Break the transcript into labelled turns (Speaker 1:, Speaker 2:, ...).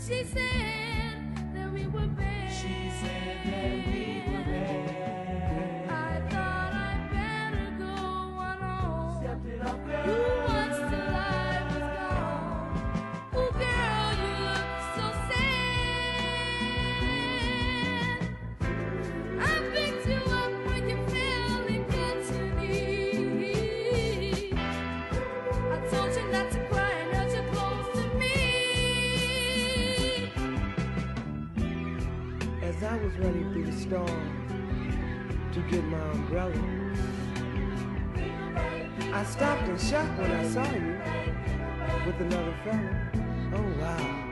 Speaker 1: She said that we were bad.
Speaker 2: She said that we were bad.
Speaker 1: I thought I'd better go on home.
Speaker 2: Step it up,
Speaker 1: You
Speaker 2: girl.
Speaker 1: watched till I was gone. Oh, girl, you look so sad. I picked you up when you fell into need. I told you not to cry and held you close to me.
Speaker 3: As I was running through the storm to get my umbrella, I stopped in shock when I saw you with another fella. Oh wow.